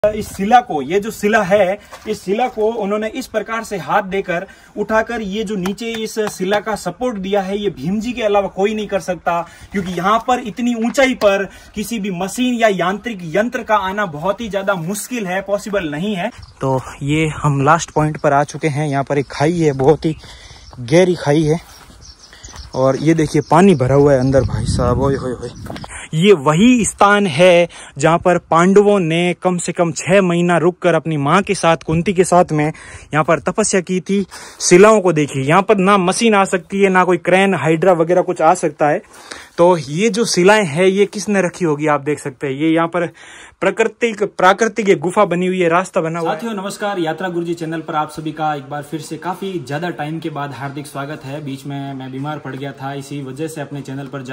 इस शिला को, ये जो शिला है, इस शिला को उन्होंने इस प्रकार से हाथ देकर उठाकर ये जो नीचे इस शिला का सपोर्ट दिया है, ये भीम जी के अलावा कोई नहीं कर सकता, क्योंकि यहाँ पर इतनी ऊंचाई पर किसी भी मशीन या यांत्रिक यंत्र का आना बहुत ही ज्यादा मुश्किल है, पॉसिबल नहीं है। तो ये हम लास्ट पॉइंट पर आ चुके हैं। यहाँ पर एक खाई है, बहुत ही गहरी खाई है, और ये देखिए पानी भरा हुआ है अंदर। भाई साहब, ओए होए होए, ये वही स्थान है जहाँ पर पांडवों ने कम से कम 6 महीना रुककर अपनी माँ के साथ, कुंती के साथ में यहाँ पर तपस्या की थी। शिलाओं को देखिए, यहाँ पर ना मशीन आ सकती है, ना कोई क्रेन, हाइड्रा वगैरह कुछ आ सकता है। तो ये जो शिलाएं हैं, ये किसने रखी होगी आप देख सकते हैं। ये यहाँ पर प्राकृतिक एक गुफा बनी हुई है, रास्ता बना हुआ है। साथियों नमस्कार, यात्रा गुरुजी चैनल पर आप सभी का एक बार फिर से काफी ज्यादा टाइम के बाद हार्दिक स्वागत है। बीच में मैं बीमार पड़ गया था, इसी वजह से अपने चैनल पर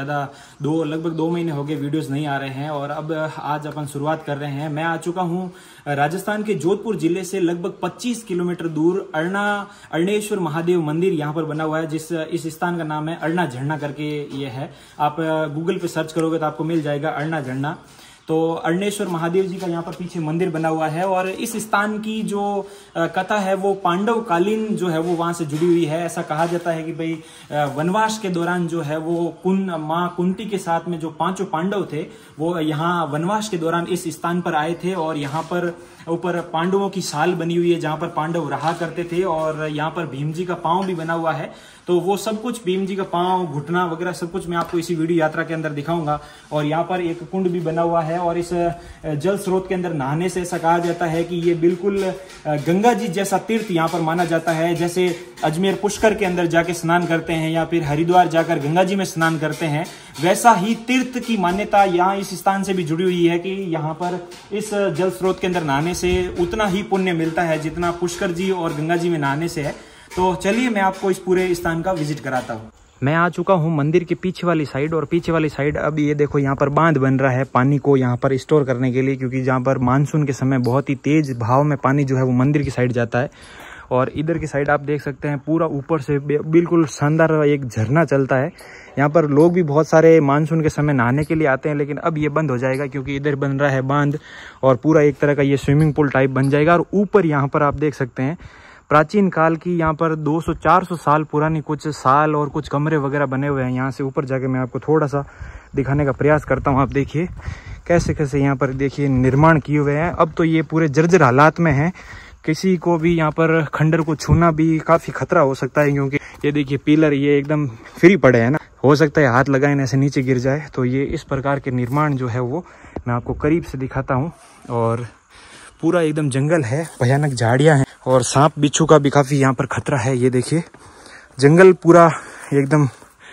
लगभग 2 महीने हो गए वीडियोस नहीं आ रहे हैं, और अब आज अपन शुरुआत कर रहे हैं। मैं आ चुका हूँ राजस्थान के जोधपुर जिले से लगभग 25 किलोमीटर दूर अरणेश्वर महादेव मंदिर यहाँ पर बना हुआ है, इस स्थान का नाम है अरना झरना करके ये है। आप गूगल पे सर्च करोगे तो आपको मिल जाएगा अरना झरना। तो अरणेश्वर महादेव जी का यहाँ पर पीछे मंदिर बना हुआ है, और इस स्थान की जो कथा है वो पांडव कालीन जो है वो वहां से जुड़ी हुई है। ऐसा कहा जाता है कि भाई वनवास के दौरान जो है वो माँ कुंती के साथ में जो 5 पांडव थे, वो यहाँ वनवास के दौरान इस स्थान पर आए थे, और यहाँ पर ऊपर पांडवों की साल बनी हुई है जहाँ पर पांडव रहा करते थे, और यहाँ पर भीम जी का पांव भी बना हुआ है। तो वो सब कुछ, भीम जी का पांव, घुटना वगैरह सब कुछ मैं आपको इसी वीडियो यात्रा के अंदर दिखाऊंगा। और यहाँ पर एक कुंड भी बना हुआ है, और इस जल स्रोत के अंदर नहाने से ऐसा कहा जाता है कि ये बिल्कुल गंगा जी जैसा तीर्थ यहाँ पर माना जाता है। जैसे अजमेर पुष्कर के अंदर जाके स्नान करते हैं, या फिर हरिद्वार जाकर गंगा जी में स्नान करते हैं, वैसा ही तीर्थ की मान्यता यहाँ इस स्थान से भी जुड़ी हुई है कि यहाँ पर इस जल स्रोत के अंदर नहाने से उतना ही पुण्य मिलता है जितना पुष्कर जी और गंगा जी में नहाने से है। तो चलिए मैं आपको इस पूरे स्थान का विजिट कराता हूँ। मैं आ चुका हूँ मंदिर के पीछे वाली साइड, और पीछे वाली साइड अब ये देखो यहाँ पर बांध बन रहा है पानी को यहाँ पर स्टोर करने के लिए, क्योंकि जहाँ पर मानसून के समय बहुत ही तेज भाव में पानी जो है वो मंदिर की साइड जाता है। और इधर की साइड आप देख सकते हैं पूरा ऊपर से बिल्कुल शानदार एक झरना चलता है। यहाँ पर लोग भी बहुत सारे मानसून के समय नहाने के लिए आते हैं, लेकिन अब ये बंद हो जाएगा क्योंकि इधर बन रहा है बांध, और पूरा एक तरह का ये स्विमिंग पूल टाइप बन जाएगा। और ऊपर यहाँ पर आप देख सकते हैं प्राचीन काल की यहाँ पर 200-400 साल पुरानी कुछ साल और कुछ कमरे वगैरह बने हुए हैं। यहाँ से ऊपर जाके मैं आपको थोड़ा सा दिखाने का प्रयास करता हूँ। आप देखिए कैसे कैसे यहाँ पर देखिए निर्माण किए हुए हैं। अब तो ये पूरे जर्जर हालात में हैं, किसी को भी यहाँ पर खंडर को छूना भी काफ़ी खतरा हो सकता है, क्योंकि ये देखिए पिलर ये एकदम फ्री पड़े हैं ना, हो सकता है हाथ लगाए ऐसे नीचे गिर जाए। तो ये इस प्रकार के निर्माण जो है वो मैं आपको करीब से दिखाता हूँ। और पूरा एकदम जंगल है, भयानक झाड़ियाँ हैं, और सांप बिच्छू का भी काफ़ी यहाँ पर खतरा है। ये देखिए जंगल पूरा एकदम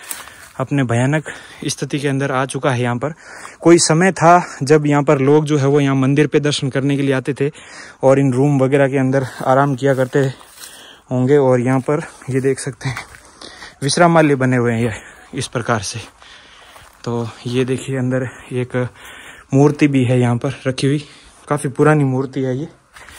अपने भयानक स्थिति के अंदर आ चुका है। यहाँ पर कोई समय था जब यहाँ पर लोग जो है वो यहाँ मंदिर पे दर्शन करने के लिए आते थे, और इन रूम वगैरह के अंदर आराम किया करते होंगे। और यहाँ पर ये देख सकते हैं विश्रामालय बने हुए हैं ये इस प्रकार से। तो ये देखिए अंदर एक मूर्ति भी है यहाँ पर रखी हुई, काफ़ी पुरानी मूर्ति है ये,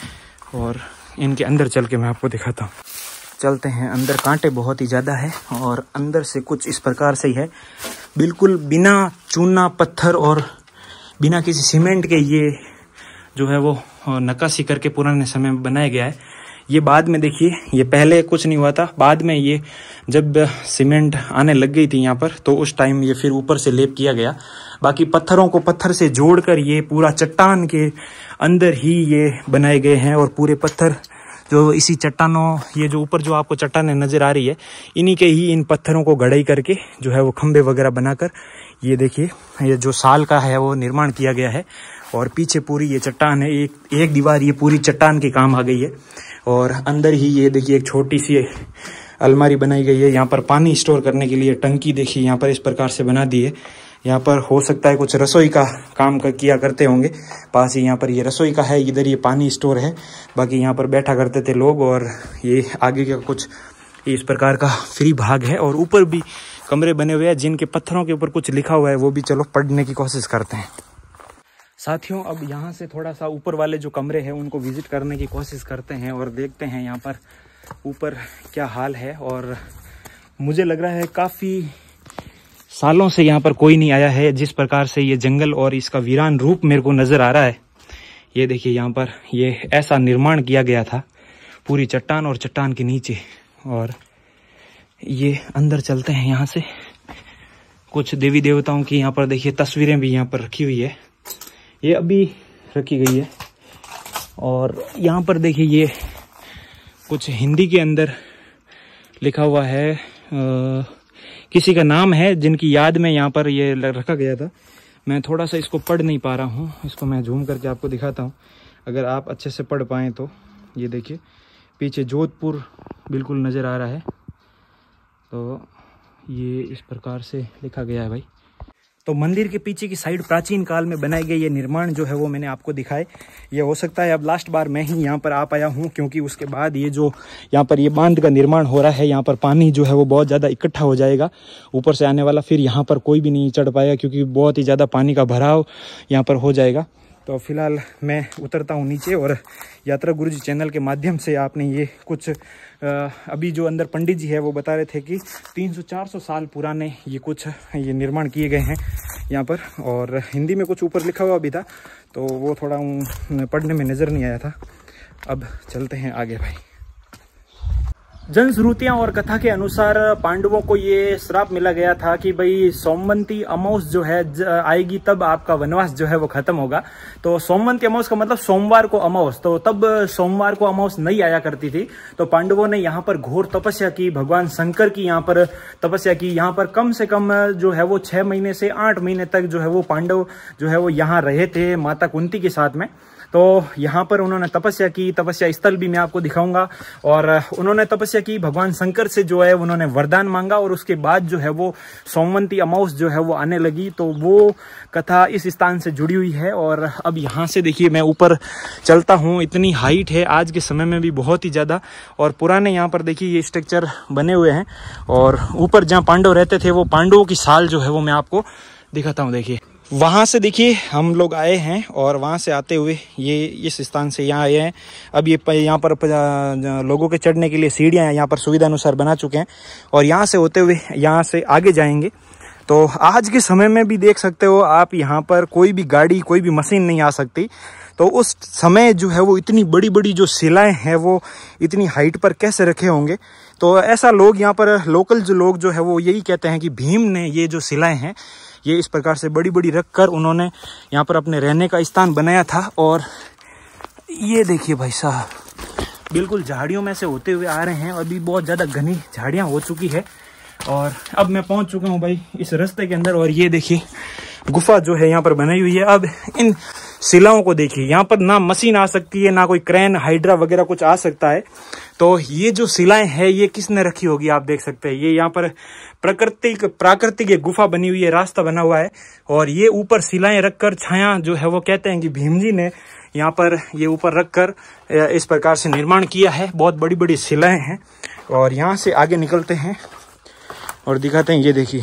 और इनके अंदर चल के मैं आपको दिखाता हूँ। चलते हैं अंदर। कांटे बहुत ही ज़्यादा है, और अंदर से कुछ इस प्रकार से ही है, बिल्कुल बिना चूना पत्थर और बिना किसी सीमेंट के ये जो है वो नक्काशी करके पुराने समय में बनाया गया है। ये बाद में देखिए, ये पहले कुछ नहीं हुआ था, बाद में ये जब सीमेंट आने लग गई थी यहाँ पर, तो उस टाइम ये फिर ऊपर से लेप किया गया। बाकी पत्थरों को पत्थर से जोड़कर ये पूरा चट्टान के अंदर ही ये बनाए गए हैं, और पूरे पत्थर जो इसी चट्टानों, ये जो ऊपर जो आपको चट्टानें नजर आ रही है, इन्हीं के ही इन पत्थरों को गढ़ाई करके जो है वो खंबे वगैरह बनाकर ये देखिए ये जो साल का है वो निर्माण किया गया है। और पीछे पूरी ये चट्टान है, एक दीवार ये पूरी चट्टान के काम आ गई है। और अंदर ही ये देखिए एक छोटी सी अलमारी बनाई गई है, यहाँ पर पानी स्टोर करने के लिए टंकी देखिए यहाँ पर इस प्रकार से बना दी है। यहाँ पर हो सकता है कुछ रसोई का काम किया करते होंगे, पास ही यहाँ पर ये रसोई का है, इधर ये पानी स्टोर है। बाकी यहाँ पर बैठा करते थे लोग, और ये आगे का कुछ इस प्रकार का फ्री भाग है। और ऊपर भी कमरे बने हुए हैं जिनके पत्थरों के ऊपर कुछ लिखा हुआ है, वो भी चलो पढ़ने की कोशिश करते हैं। साथियों अब यहाँ से थोड़ा सा ऊपर वाले जो कमरे हैं उनको विजिट करने की कोशिश करते हैं, और देखते हैं यहाँ पर ऊपर क्या हाल है। और मुझे लग रहा है काफ़ी सालों से यहाँ पर कोई नहीं आया है। जिस प्रकार से ये जंगल और इसका वीरान रूप मेरे को नज़र आ रहा है, ये देखिए यहाँ पर ये ऐसा निर्माण किया गया था, पूरी चट्टान और चट्टान के नीचे। और ये अंदर चलते हैं यहाँ से। कुछ देवी देवताओं की यहाँ पर देखिए तस्वीरें भी यहाँ पर रखी हुई है, ये अभी रखी गई है। और यहाँ पर देखिए ये कुछ हिंदी के अंदर लिखा हुआ है, किसी का नाम है जिनकी याद में यहाँ पर ये रखा गया था। मैं थोड़ा सा इसको पढ़ नहीं पा रहा हूँ, इसको मैं जूम करके आपको दिखाता हूँ, अगर आप अच्छे से पढ़ पाएँ तो। ये देखिए पीछे जोधपुर बिल्कुल नज़र आ रहा है, तो ये इस प्रकार से लिखा गया है भाई। तो मंदिर के पीछे की साइड प्राचीन काल में बनाए गए ये निर्माण जो है वो मैंने आपको दिखाए। ये हो सकता है अब लास्ट बार मैं ही यहाँ पर आ पाया हूँ, क्योंकि उसके बाद ये जो यहाँ पर ये बांध का निर्माण हो रहा है, यहाँ पर पानी जो है वो बहुत ज़्यादा इकट्ठा हो जाएगा ऊपर से आने वाला, फिर यहाँ पर कोई भी नहीं चढ़ पाएगा क्योंकि बहुत ही ज़्यादा पानी का भराव यहाँ पर हो जाएगा। तो फिलहाल मैं उतरता हूँ नीचे, और यात्रा गुरुजी चैनल के माध्यम से आपने ये कुछ अभी जो अंदर पंडित जी है वो बता रहे थे कि 300-400 साल पुराने ये निर्माण किए गए हैं यहाँ पर। और हिंदी में कुछ ऊपर लिखा हुआ भी था, तो वो थोड़ा पढ़ने में नज़र नहीं आया था। अब चलते हैं आगे भाई। जनश्रुतियां और कथा के अनुसार पांडवों को ये श्राप मिला गया था कि भाई सोमवंती अमावस जो है आएगी तब आपका वनवास जो है वो खत्म होगा। तो सोमवंती अमावस का मतलब सोमवार को अमावस, तो तब सोमवार को अमावस नहीं आया करती थी। तो पांडवों ने यहाँ पर घोर तपस्या की, भगवान शंकर की यहाँ पर तपस्या की। यहाँ पर कम से कम जो है वो 6 महीने से 8 महीने तक जो है वो पांडव जो है वो यहाँ रहे थे माता कुंती के साथ में। तो यहाँ पर उन्होंने तपस्या की, तपस्या स्थल भी मैं आपको दिखाऊंगा। और उन्होंने तपस्या की, भगवान शंकर से जो है उन्होंने वरदान मांगा, और उसके बाद जो है वो सोमवंती अमावस जो है वो आने लगी। तो वो कथा इस स्थान से जुड़ी हुई है। और अब यहाँ से देखिए मैं ऊपर चलता हूँ, इतनी हाइट है आज के समय में भी बहुत ही ज़्यादा। और पुराने यहाँ पर देखिए ये स्ट्रक्चर बने हुए हैं, और ऊपर जहाँ पांडव रहते थे वो पांडवों की साल जो है वो मैं आपको दिखाता हूँ। देखिए वहाँ से देखिए हम लोग आए हैं, और वहाँ से आते हुए ये इस स्थान से यहाँ आए हैं। अब ये यहाँ पर लोगों के चढ़ने के लिए सीढ़ियाँ यहाँ पर सुविधा अनुसार बना चुके हैं, और यहाँ से होते हुए यहाँ से आगे जाएंगे। तो आज के समय में भी देख सकते हो आप, यहाँ पर कोई भी गाड़ी, कोई भी मशीन नहीं आ सकती। तो उस समय जो है वो इतनी बड़ी बड़ी जो शिलाएँ हैं वो इतनी हाइट पर कैसे रखे होंगे। तो ऐसा लोग यहाँ पर लोकल जो लोग जो है वो यही कहते हैं कि भीम ने ये जो शिलाएँ हैं ये इस प्रकार से बड़ी बड़ी रख कर उन्होंने यहाँ पर अपने रहने का स्थान बनाया था। और ये देखिए भाई साहब, बिल्कुल झाड़ियों में से होते हुए आ रहे हैं, अभी बहुत ज़्यादा घनी झाड़ियाँ हो चुकी है। और अब मैं पहुँच चुका हूँ भाई इस रास्ते के अंदर, और ये देखिए गुफा जो है यहाँ पर बनाई हुई है। अब इन शिलाओं को देखिए, यहाँ पर ना मशीन आ सकती है, ना कोई क्रेन हाइड्रा वगैरह कुछ आ सकता है। तो ये जो शिलाएं हैं ये किसने रखी होगी, आप देख सकते हैं। ये यहाँ पर प्राकृतिक ये गुफा बनी हुई है, रास्ता बना हुआ है, और ये ऊपर शिलाएं रखकर छाया जो है वो कहते हैं कि भीम जी ने यहाँ पर ये ऊपर रखकर इस प्रकार से निर्माण किया है। बहुत बड़ी बड़ी शिलाएं हैं। और यहाँ से आगे निकलते हैं और दिखाते हैं। ये देखिए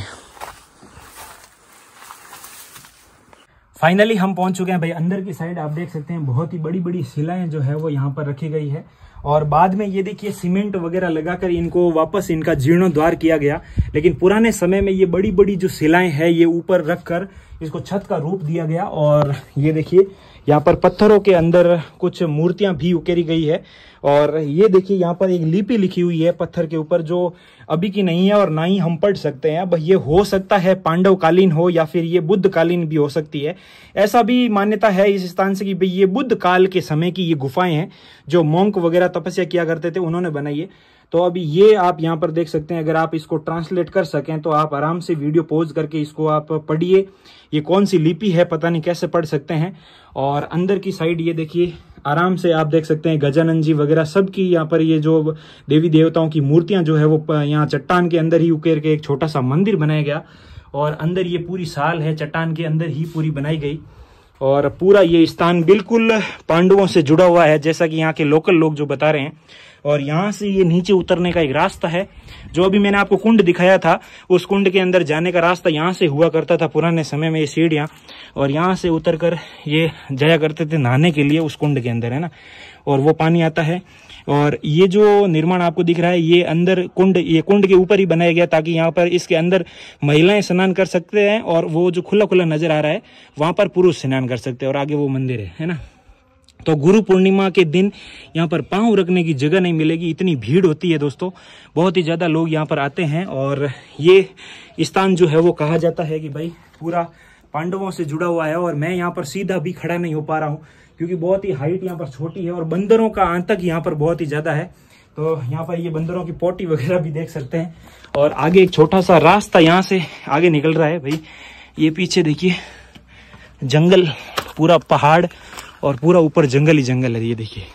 फाइनली हम पहुंच चुके हैं भाई अंदर की साइड। आप देख सकते हैं बहुत ही बड़ी बड़ी शिलाएं जो है वो यहाँ पर रखी गई है, और बाद में ये देखिए सीमेंट वगैरह लगाकर इनको वापस इनका जीर्णोद्धार किया गया। लेकिन पुराने समय में ये बड़ी बड़ी जो शिलाएं हैं ये ऊपर रखकर इसको छत का रूप दिया गया। और ये देखिए यहाँ पर पत्थरों के अंदर कुछ मूर्तियां भी उकेरी गई है। और ये देखिए यहाँ पर एक लिपि लिखी हुई है पत्थर के ऊपर, जो अभी की नहीं है और ना ही हम पढ़ सकते हैं। अब ये हो सकता है पांडव कालीन हो या फिर ये बुद्ध कालीन भी हो सकती है। ऐसा भी मान्यता है इस स्थान से कि भाई ये बुद्ध काल के समय की ये गुफाएं हैं, जो मॉन्क वगैरह तपस्या किया करते थे उन्होंने बनाई है। तो अभी ये आप यहाँ पर देख सकते हैं। अगर आप इसको ट्रांसलेट कर सकें तो आप आराम से वीडियो पॉज करके इसको आप पढ़िए। ये कौन सी लिपि है पता नहीं, कैसे पढ़ सकते हैं। और अंदर की साइड ये देखिए आराम से आप देख सकते हैं गजानन जी वगैरह सबकी यहाँ पर ये जो देवी देवताओं की मूर्तियां जो है वो यहाँ चट्टान के अंदर ही उकेर के एक छोटा सा मंदिर बनाया गया। और अंदर ये पूरी साल है चट्टान के अंदर ही पूरी बनाई गई। और पूरा ये स्थान बिल्कुल पांडवों से जुड़ा हुआ है, जैसा कि यहाँ के लोकल लोग जो बता रहे हैं। और यहाँ से ये नीचे उतरने का एक रास्ता है, जो अभी मैंने आपको कुंड दिखाया था उस कुंड के अंदर जाने का रास्ता यहाँ से हुआ करता था पुराने समय में, ये सीढ़ियाँ। और यहाँ से उतरकर ये जाया करते थे नहाने के लिए उस कुंड के अंदर, है ना। और वो पानी आता है। और ये जो निर्माण आपको दिख रहा है ये अंदर ये कुंड के ऊपर ही बनाया गया, ताकि यहाँ पर इसके अंदर महिलाएं स्नान कर सकते हैं, और वो जो खुला खुला नजर आ रहा है वहां पर पुरुष स्नान कर सकते हैं। और आगे वो मंदिर है ना। तो गुरु पूर्णिमा के दिन यहाँ पर पांव रखने की जगह नहीं मिलेगी, इतनी भीड़ होती है दोस्तों, बहुत ही ज़्यादा लोग यहाँ पर आते हैं। और ये स्थान जो है वो कहा जाता है कि भाई पूरा पांडवों से जुड़ा हुआ है। और मैं यहाँ पर सीधा भी खड़ा नहीं हो पा रहा हूँ क्योंकि बहुत ही हाइट यहाँ पर छोटी है और बंदरों का आतंक यहाँ पर बहुत ही ज़्यादा है। तो यहाँ पर ये बंदरों की पोटी वगैरह भी देख सकते हैं। और आगे एक छोटा सा रास्ता यहाँ से आगे निकल रहा है भाई। ये पीछे देखिए जंगल, पूरा पहाड़ और पूरा ऊपर जंगल ही जंगल है। ये देखिए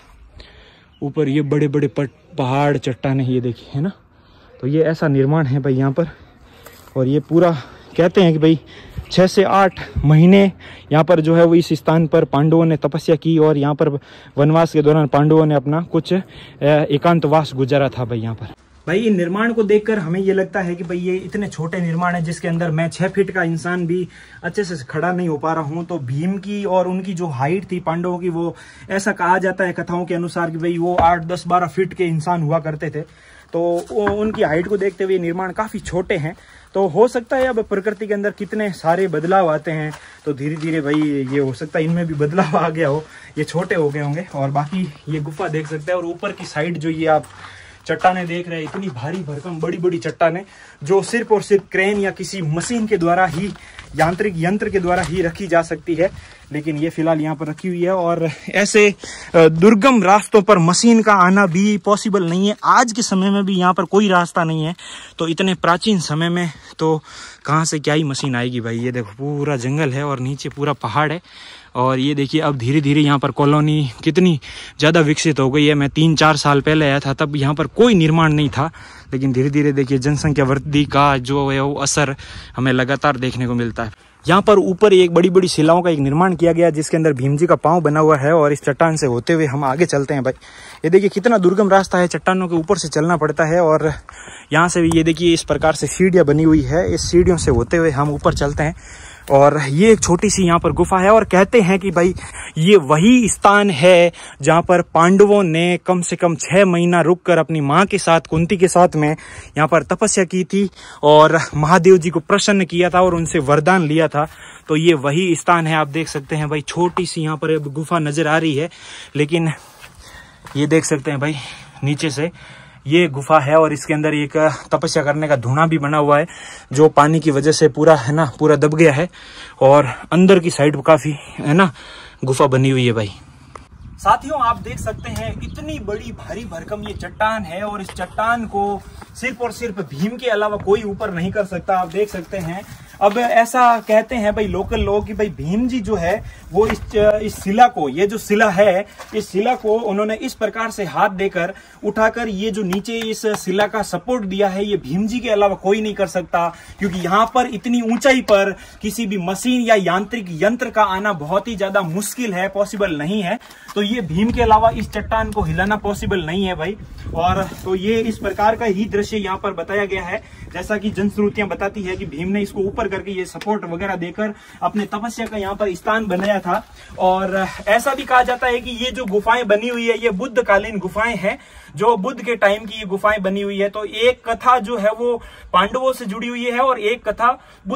ऊपर ये बड़े बड़े पहाड़ चट्टानें, ये देखिए है ना। तो ये ऐसा निर्माण है भाई यहाँ पर। और ये पूरा कहते हैं कि भाई 6 से 8 महीने यहाँ पर जो है वो इस स्थान पर पांडवों ने तपस्या की और यहाँ पर वनवास के दौरान पांडवों ने अपना कुछ एकांतवास गुजारा था भाई यहाँ पर। भाई इन निर्माण को देखकर हमें ये लगता है कि भाई ये इतने छोटे निर्माण है जिसके अंदर मैं 6 फीट का इंसान भी अच्छे से खड़ा नहीं हो पा रहा हूँ। तो भीम की और उनकी जो हाइट थी पांडवों की, वो ऐसा कहा जाता है कथाओं के अनुसार कि भाई वो 8, 10, 12 फीट के इंसान हुआ करते थे। तो उनकी हाइट को देखते हुए निर्माण काफ़ी छोटे हैं। तो हो सकता है अब प्रकृति के अंदर कितने सारे बदलाव आते हैं, तो धीरे धीरे भाई ये हो सकता है इनमें भी बदलाव आ गया हो, ये छोटे हो गए होंगे। और बाकी ये गुफा देख सकते हैं और ऊपर की साइड जो ये आप चट्टानें देख रहे हैं, इतनी भारी भरकम बड़ी बड़ी चट्टानें जो सिर्फ और सिर्फ क्रेन या किसी मशीन के द्वारा ही, यांत्रिक यंत्र के द्वारा ही रखी जा सकती है। लेकिन ये फिलहाल यहाँ पर रखी हुई है। और ऐसे दुर्गम रास्तों पर मशीन का आना भी पॉसिबल नहीं है। आज के समय में भी यहाँ पर कोई रास्ता नहीं है, तो इतने प्राचीन समय में तो कहाँ से क्या ही मशीन आएगी भाई। ये देखो पूरा जंगल है और नीचे पूरा पहाड़ है। और ये देखिए अब धीरे धीरे यहाँ पर कॉलोनी कितनी ज़्यादा विकसित हो गई है। मैं 3-4 साल पहले आया था, तब यहाँ पर कोई निर्माण नहीं था, लेकिन धीरे धीरे देखिए जनसंख्या वृद्धि का जो है वो असर हमें लगातार देखने को मिलता है। यहाँ पर ऊपर एक बड़ी बड़ी शिलाओं का एक निर्माण किया गया जिसके अंदर भीम जी का पाँव बना हुआ है। और इस चट्टान से होते हुए हम आगे चलते हैं भाई। ये देखिए कितना दुर्गम रास्ता है, चट्टानों के ऊपर से चलना पड़ता है। और यहाँ से भी ये देखिए इस प्रकार से सीढ़ियाँ बनी हुई है, इस सीढ़ियों से होते हुए हम ऊपर चलते हैं। और ये एक छोटी सी यहाँ पर गुफा है और कहते हैं कि भाई ये वही स्थान है जहाँ पर पांडवों ने कम से कम 6 महीना रुककर अपनी माँ के साथ, कुंती के साथ में यहाँ पर तपस्या की थी और महादेव जी को प्रसन्न किया था और उनसे वरदान लिया था। तो ये वही स्थान है। आप देख सकते हैं भाई छोटी सी यहाँ पर गुफा नजर आ रही है, लेकिन ये देख सकते हैं भाई नीचे से ये गुफा है और इसके अंदर एक तपस्या करने का धुआं भी बना हुआ है जो पानी की वजह से पूरा है ना पूरा दब गया है। और अंदर की साइड काफी है ना गुफा बनी हुई है भाई। साथियों आप देख सकते हैं इतनी बड़ी भारी भरकम ये चट्टान है और इस चट्टान को सिर्फ और सिर्फ भीम के अलावा कोई ऊपर नहीं कर सकता। आप देख सकते हैं। अब ऐसा कहते हैं भाई लोकल लोग कि भाई भीम जी जो है वो इस शिला को, ये जो शिला है, इस शिला को उन्होंने इस प्रकार से हाथ देकर उठाकर ये जो नीचे इस शिला का सपोर्ट दिया है, ये भीम जी के अलावा कोई नहीं कर सकता। क्योंकि यहाँ पर इतनी ऊंचाई पर किसी भी मशीन या यांत्रिक यंत्र का आना बहुत ही ज्यादा मुश्किल है, पॉसिबल नहीं है। तो ये भीम के अलावा इस चट्टान को हिलाना पॉसिबल नहीं है भाई। और तो ये इस प्रकार का ही दृश्य यहाँ पर बताया गया है, जैसा कि जनश्रुतियां बताती है कि भीम ने इसको ऊपर करके ये सपोर्ट वगैरह देकर अपने तपस्या का यहाँ पर स्थान बनाया था। और ऐसा भी कहा जाता है कि ये जो गुफाएं बनी हुई है ये बुद्ध कालीन गुफाएं हैं, जो बुद्ध के टाइम की ये गुफाएं बनी हुई है। तो एक कथा जो है वो पांडवों से जुड़ी हुई है और एक कथा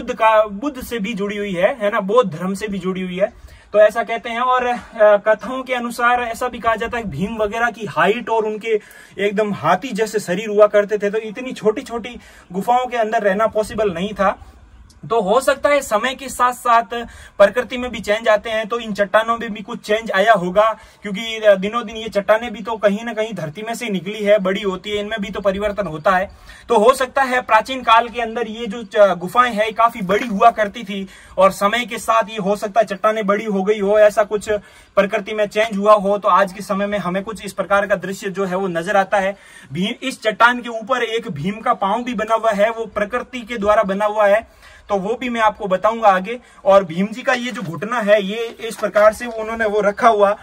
बुद्ध से भी जुड़ी हुई है ना, बौद्ध धर्म से भी जुड़ी हुई है। तो ऐसा कहते हैं। और कथाओं के अनुसार ऐसा भी कहा जाता है कि भीम वगैरह की हाइट और उनके एकदम हाथी जैसे शरीर हुआ करते थे, तो इतनी छोटी छोटी गुफाओं के अंदर रहना पॉसिबल नहीं था। तो हो सकता है समय के साथ साथ प्रकृति में भी चेंज आते हैं, तो इन चट्टानों में भी कुछ चेंज आया होगा। क्योंकि दिनों दिन ये चट्टानें भी तो कहीं ना कहीं धरती में से निकली है, बड़ी होती है, इनमें भी तो परिवर्तन होता है। तो हो सकता है प्राचीन काल के अंदर ये जो गुफाएं है काफी बड़ी हुआ करती थी और समय के साथ ये हो सकता है चट्टानें बड़ी हो गई हो, ऐसा कुछ प्रकृति में चेंज हुआ हो। तो आज के समय में हमें कुछ इस प्रकार का दृश्य जो है वो नजर आता है। इस चट्टान के ऊपर एक भीम का पांव भी बना हुआ है, वो प्रकृति के द्वारा बना हुआ है, तो वो भी मैं आपको बताऊंगा आगे। और भीम जी का ये जो घुटना है ये इस प्रकार से उन्होंने वो रखा हुआ,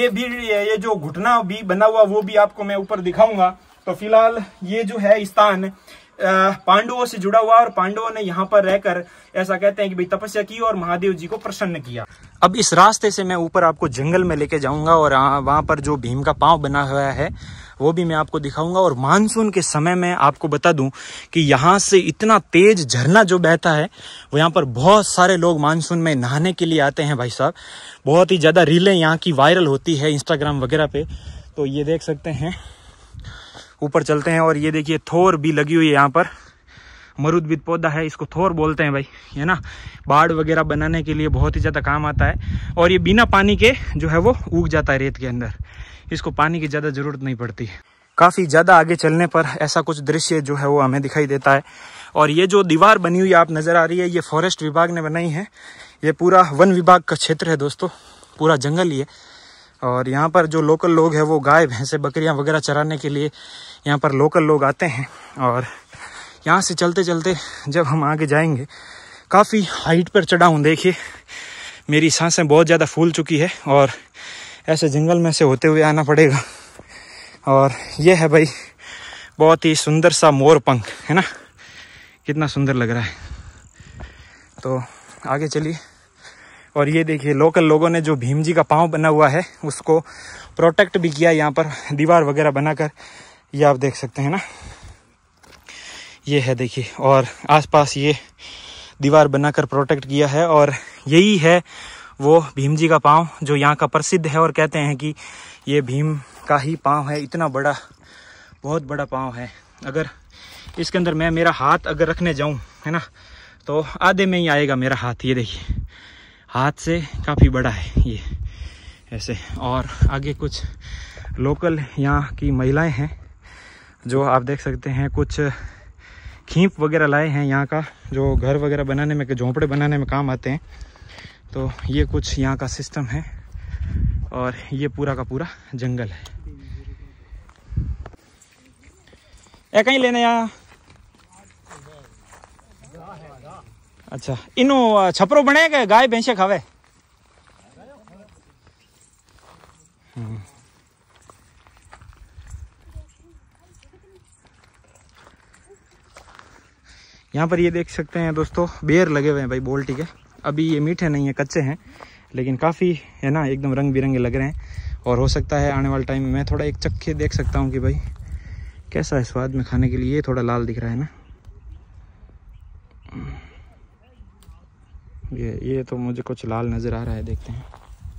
ये जो घुटना भी बना हुआ वो भी आपको मैं ऊपर दिखाऊंगा। तो फिलहाल ये जो है स्थान पांडवों से जुड़ा हुआ और पांडवों ने यहाँ पर रहकर ऐसा कहते हैं कि भाई तपस्या की और महादेव जी को प्रसन्न किया। अब इस रास्ते से मैं ऊपर आपको जंगल में लेके जाऊंगा और वहां पर जो भीम का पांव बना हुआ है वो भी मैं आपको दिखाऊंगा। और मानसून के समय में आपको बता दूं कि यहाँ से इतना तेज झरना जो बहता है, वो यहाँ पर बहुत सारे लोग मानसून में नहाने के लिए आते हैं भाई साहब। बहुत ही ज़्यादा रीलें यहाँ की वायरल होती है इंस्टाग्राम वगैरह पे। तो ये देख सकते हैं, ऊपर चलते हैं और ये देखिए थोर भी लगी हुई है यहाँ पर। मरुदबिद पौधा है, इसको थोर बोलते हैं भाई, है ना। बाड़ वगैरह बनाने के लिए बहुत ही ज़्यादा काम आता है। और ये बिना पानी के जो है वो उग जाता है रेत के अंदर, इसको पानी की ज़्यादा ज़रूरत नहीं पड़ती। काफ़ी ज़्यादा आगे चलने पर ऐसा कुछ दृश्य जो है वो हमें दिखाई देता है। और ये जो दीवार बनी हुई आप नज़र आ रही है, ये फॉरेस्ट विभाग ने बनाई है। ये पूरा वन विभाग का क्षेत्र है दोस्तों, पूरा जंगल ही है। और यहाँ पर जो लोकल लोग हैं वो गाय भैंसे बकरियाँ वगैरह चराने के लिए यहाँ पर लोकल लोग आते हैं। और यहाँ से चलते चलते जब हम आगे जाएंगे, काफ़ी हाइट पर चढ़ा हूँ, देखिए मेरी सांसें बहुत ज़्यादा फूल चुकी है और ऐसे जंगल में से होते हुए आना पड़ेगा। और ये है भाई बहुत ही सुंदर सा मोर पंख, है ना, कितना सुंदर लग रहा है। तो आगे चलिए। और ये देखिए लोकल लोगों ने जो भीम जी का पाँव बना हुआ है उसको प्रोटेक्ट भी किया यहाँ पर दीवार वगैरह बनाकर, ये आप देख सकते हैं ना, ये है देखिए। और आसपास ये दीवार बनाकर प्रोटेक्ट किया है। और यही है वो भीम जी का पाँव जो यहाँ का प्रसिद्ध है। और कहते हैं कि ये भीम का ही पाँव है, इतना बड़ा, बहुत बड़ा पाँव है। अगर इसके अंदर मैं मेरा हाथ अगर रखने जाऊँ, है ना, तो आधे में ही आएगा मेरा हाथ। ये देखिए हाथ से काफ़ी बड़ा है ये ऐसे। और आगे कुछ लोकल यहाँ की महिलाएं हैं जो आप देख सकते हैं, कुछ खींप वगैरह लाए हैं यहाँ का, जो घर वगैरह बनाने में, झोंपड़े बनाने में काम आते हैं। तो ये कुछ यहाँ का सिस्टम है। और ये पूरा का पूरा जंगल है। कहीं लेने यहाँ, अच्छा इनो छपरो बने के गाय भैंसे खावे। यहाँ पर ये देख सकते हैं दोस्तों, बेर लगे हुए हैं भाई, बोल्टी के। अभी ये मीठे नहीं है, कच्चे हैं, लेकिन काफ़ी, है ना, एकदम रंग बिरंगे लग रहे हैं। और हो सकता है आने वाले टाइम में मैं थोड़ा एक चक्के देख सकता हूँ कि भाई कैसा है स्वाद में खाने के लिए। ये थोड़ा लाल दिख रहा है ना, ये तो मुझे कुछ लाल नज़र आ रहा है, देखते हैं।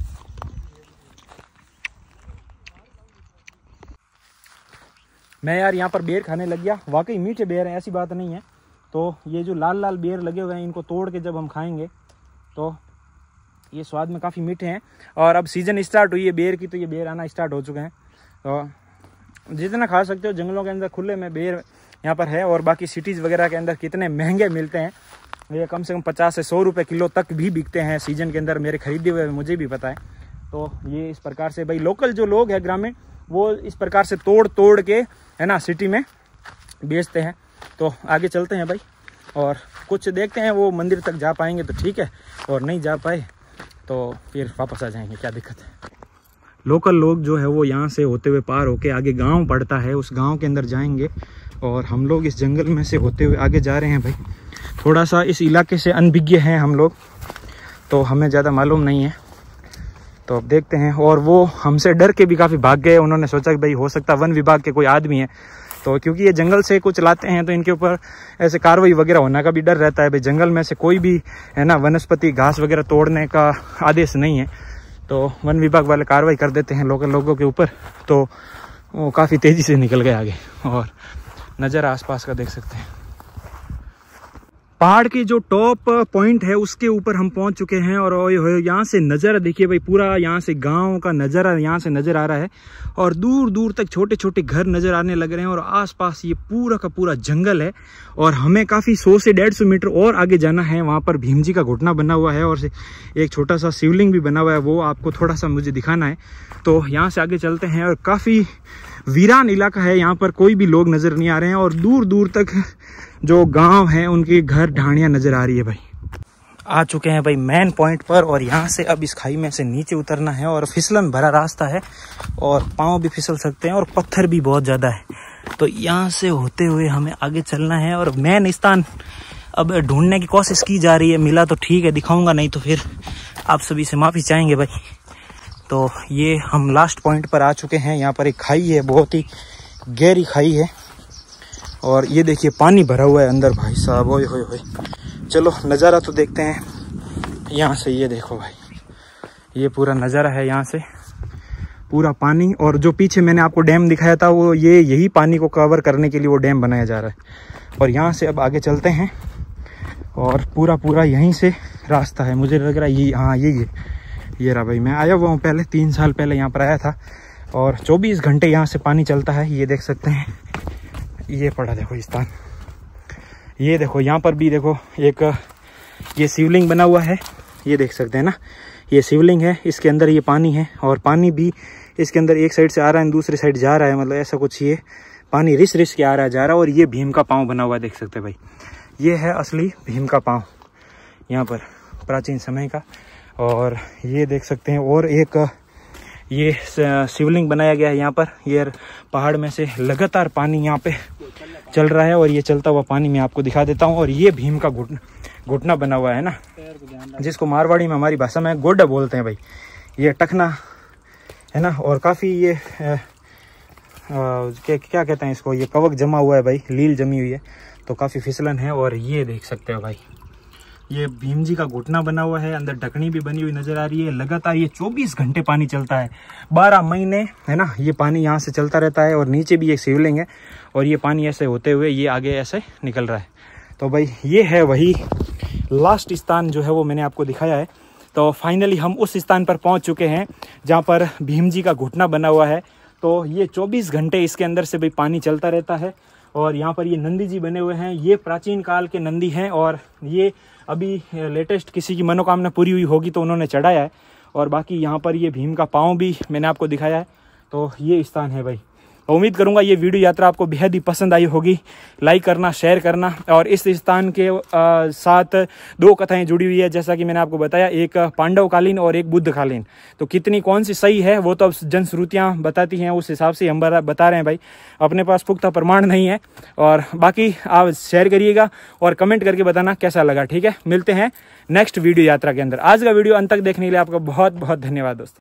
मैं यार यहाँ पर बेर खाने लग गया, वाकई मीठे बेर हैं, ऐसी बात नहीं है। तो ये जो लाल लाल बेर लगे हुए हैं, इनको तोड़ के जब हम खाएंगे तो ये स्वाद में काफ़ी मीठे हैं। और अब सीज़न स्टार्ट हुई है बेर की, तो ये बेर आना स्टार्ट हो चुके हैं। तो जितना खा सकते हो जंगलों के अंदर खुले में बेर यहाँ पर है। और बाकी सिटीज़ वगैरह के अंदर कितने महंगे मिलते हैं, ये कम से कम 50 से 100 रुपये किलो तक भी बिकते हैं सीजन के अंदर। मेरे खरीदे हुए मुझे भी पता है। तो ये इस प्रकार से भाई लोकल जो लोग हैं ग्रामीण, वो इस प्रकार से तोड़ तोड़ के, है ना, सिटी में बेचते हैं। तो आगे चलते हैं भाई और कुछ देखते हैं, वो मंदिर तक जा पाएंगे तो ठीक है, और नहीं जा पाए तो फिर वापस आ जाएंगे, क्या दिक्कत है। लोकल लोग जो है वो यहाँ से होते हुए पार होके आगे गांव पड़ता है, उस गांव के अंदर जाएंगे। और हम लोग इस जंगल में से होते हुए आगे जा रहे हैं भाई। थोड़ा सा इस इलाके से अनभिज्ञ हैं हम लोग, तो हमें ज़्यादा मालूम नहीं है। तो अब देखते हैं। और वो हमसे डर के भी काफ़ी भाग गए, उन्होंने सोचा कि भाई हो सकता वन विभाग के कोई आदमी है। तो क्योंकि ये जंगल से कुछ लाते हैं तो इनके ऊपर ऐसे कार्रवाई वगैरह होने का भी डर रहता है। भाई जंगल में से कोई भी, है ना, वनस्पति घास वगैरह तोड़ने का आदेश नहीं है। तो वन विभाग वाले कार्रवाई कर देते हैं लोकल लोगों के ऊपर। तो वो काफ़ी तेज़ी से निकल गए आगे। और नज़ारा आसपास का देख सकते हैं। पहाड़ की जो टॉप पॉइंट है उसके ऊपर हम पहुंच चुके हैं। और यहाँ से नज़ारा देखिए भाई, पूरा यहाँ से गांव का नज़ारा यहाँ से नज़र आ रहा है। और दूर दूर तक छोटे छोटे घर नज़र आने लग रहे हैं। और आसपास ये पूरा का पूरा जंगल है। और हमें काफ़ी 100 से 150 मीटर और आगे जाना है। वहाँ पर भीम जी का घुटना बना हुआ है और एक छोटा सा शिवलिंग भी बना हुआ है, वो आपको थोड़ा सा मुझे दिखाना है। तो यहाँ से आगे चलते हैं। और काफ़ी वीरान इलाका है, यहाँ पर कोई भी लोग नज़र नहीं आ रहे हैं। और दूर दूर तक जो गांव हैं उनके घर ढाणियाँ नज़र आ रही है भाई। आ चुके हैं भाई मेन पॉइंट पर। और यहाँ से अब इस खाई में से नीचे उतरना है। और फिसलन भरा रास्ता है और पाँव भी फिसल सकते हैं और पत्थर भी बहुत ज़्यादा है। तो यहाँ से होते हुए हमें आगे चलना है। और मेन स्थान अब ढूंढने की कोशिश की जा रही है, मिला तो ठीक है दिखाऊंगा, नहीं तो फिर आप सभी से माफ़ी चाहेंगे भाई। तो ये हम लास्ट पॉइंट पर आ चुके हैं। यहाँ पर एक खाई है, बहुत ही गहरी खाई है और ये देखिए पानी भरा हुआ है अंदर भाई साहब। ओए होए होए, चलो नज़ारा तो देखते हैं यहाँ से। ये देखो भाई, ये पूरा नज़ारा है यहाँ से, पूरा पानी। और जो पीछे मैंने आपको डैम दिखाया था वो यही पानी को कवर करने के लिए वो डैम बनाया जा रहा है। और यहाँ से अब आगे चलते हैं और पूरा यहीं से रास्ता है। मुझे लग रहा है ये, हाँ ये रहा भाई। मैं आया हुआ हूँ पहले, 3 साल पहले यहाँ पर आया था और 24 घंटे यहाँ से पानी चलता है। ये देख सकते हैं, ये पड़ा देखो स्थान। ये देखो यहाँ पर भी देखो एक ये शिवलिंग बना हुआ है, ये देख सकते हैं ना, ये शिवलिंग है, इसके अंदर ये पानी है और पानी भी इसके अंदर एक साइड से आ रहा है, दूसरी साइड जा रहा है, मतलब ऐसा कुछ ये पानी रिस के आ रहा है जा रहा है। और ये भीम का पाँव बना हुआ है, देख सकते हैं भाई, ये है असली भीम का पाँव यहाँ पर प्राचीन समय का। और ये देख सकते हैं और एक ये शिवलिंग बनाया गया है यहाँ पर। ये पहाड़ में से लगातार पानी यहाँ पे चल रहा है और ये चलता हुआ पानी मैं आपको दिखा देता हूँ। और ये भीम का घुटना बना हुआ है ना, जिसको मारवाड़ी में हमारी भाषा में गोडा बोलते हैं भाई, ये टखना है ना। और काफ़ी ये क्या कहते हैं इसको, ये कवक जमा हुआ है भाई, लील जमी हुई है, तो काफ़ी फिसलन है। और ये देख सकते हो भाई, ये भीम जी का घुटना बना हुआ है, अंदर ढकनी भी बनी हुई नजर आ रही है। लगातार ये 24 घंटे पानी चलता है, 12 महीने है ना, ये पानी यहाँ से चलता रहता है। और नीचे भी एक शिवलिंग है और ये पानी ऐसे होते हुए ये आगे ऐसे निकल रहा है। तो भाई ये है वही लास्ट स्थान जो है वो मैंने आपको दिखाया है। तो फाइनली हम उस स्थान पर पहुँच चुके हैं जहाँ पर भीम जी का घुटना बना हुआ है। तो ये 24 घंटे इसके अंदर से भाई पानी चलता रहता है। और यहाँ पर ये नंदी जी बने हुए हैं, ये प्राचीन काल के नंदी हैं और ये अभी लेटेस्ट किसी की मनोकामना पूरी हुई होगी तो उन्होंने चढ़ाया है। और बाकी यहाँ पर ये भीम का पाँव भी मैंने आपको दिखाया है। तो ये स्थान है भाई। उम्मीद करूंगा ये वीडियो यात्रा आपको बेहद ही पसंद आई होगी। लाइक करना, शेयर करना। और इस स्थान के साथ 2 कथाएं जुड़ी हुई है, जैसा कि मैंने आपको बताया, एक पांडवकालीन और एक बुद्धकालीन। तो कितनी कौन सी सही है वो तो अब जनश्रुतियाँ बताती हैं, उस हिसाब से हम बता रहे हैं भाई, अपने पास पुख्ता प्रमाण नहीं है। और बाकी आप शेयर करिएगा और कमेंट करके बताना कैसा लगा। ठीक है, मिलते हैं नेक्स्ट वीडियो यात्रा के अंदर। आज का वीडियो अंत तक देखने के लिए आपका बहुत बहुत धन्यवाद दोस्तों।